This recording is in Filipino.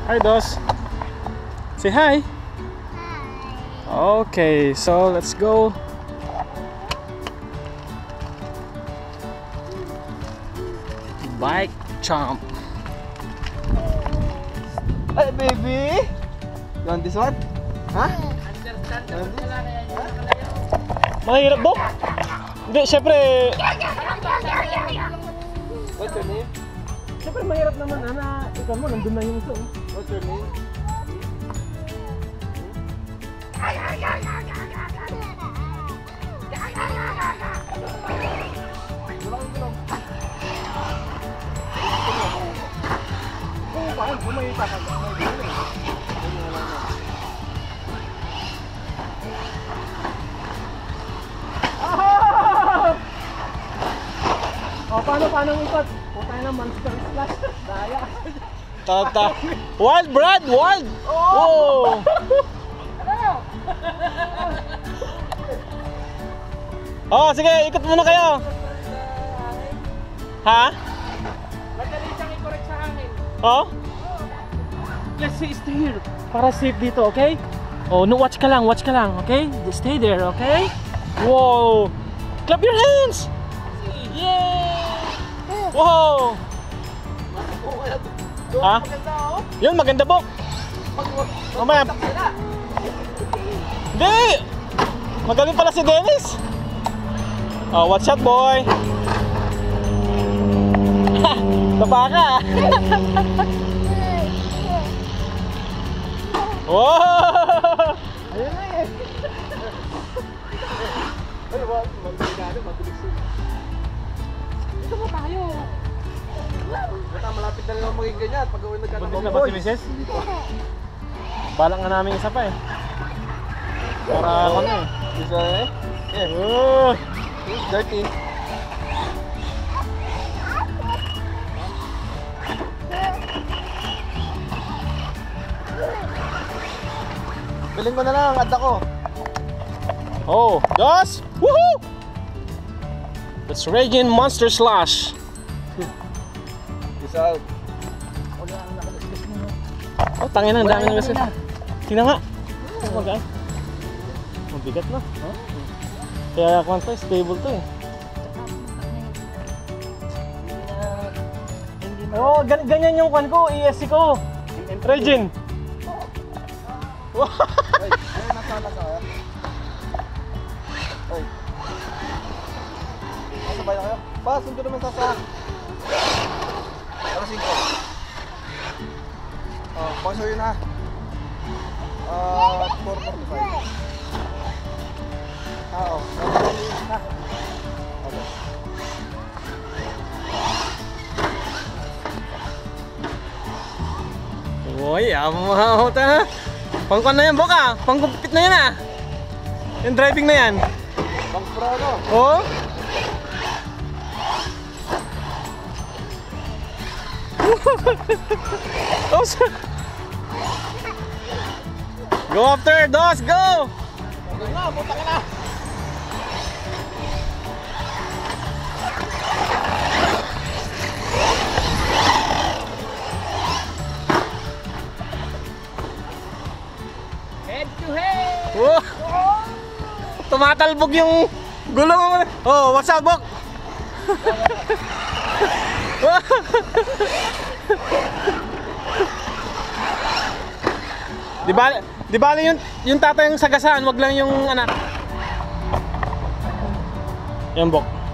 Hi, Dos. Say hi. Okay, so let's go. Bike jump. Hey, baby. You want this one? Huh? Mahirap, Bok? Hindi, syempre. What's your name? Syempre mahirap naman, Ana. Ikaw mo, nandun na yung isa. What's your name? Oh, paano ikot? Putay na, monster splash. Daya. Tata. Wild, Brad! Wild! Oh! Oh, sige, ikot muna kayo. Ha? Madali siyang i-correct sa hangin. Oh? Let's stay here. Para safe dito, okay? Oh, no, watch ka lang, okay? Just stay there, okay? Whoa! Clap your hands! Yay! Wow! Ha? Yun, maganda, Bok. Mamaya. Hindi! Magaling pala si Dennis. Oh, watch out, boy. Tapa ka. Wow! Ayun na eh. Ano ba? Mabilis yun. Dito mo tayo. Bata, malapit na lang maging ganyan. Pag-uwi Buntis na nagkataon. ba si Mrs.? Balak nga namin isa pa eh. Para ano eh. Isa eh? Yeah. Oh! It's dirty. Bilhin mo na lang ang adda ko. Oh, Dos! Woohoo! Let's Regin Monster Slash. Peace out. Oh, tangin na, ang dami na kasi. Sina nga. Oh, magaan. Mabigat na. Kaya kung to, stable to eh. Oh, ganyan yung kwan ko, ESC ko. Regin. Ay, nasala ka. Ay. Sabay na kayo. Pa, sundo naman sa Alas 5. Oh, paso yun ha. 4:45. Oo. Okay. Uy, amaw ta. Pangkon na yan, Boka. Pangkumpit na yan ah. Yung driving na yan. Pang pro no? Oh? Go after, Dos, go! Okay na, puta ka na. Head to head. Oh! Tumatalbog yung gulong mo. Oh, what's up, Bok? Di ba yung tatay yung sagasaan, wag lang yung anak. Yan, Bok.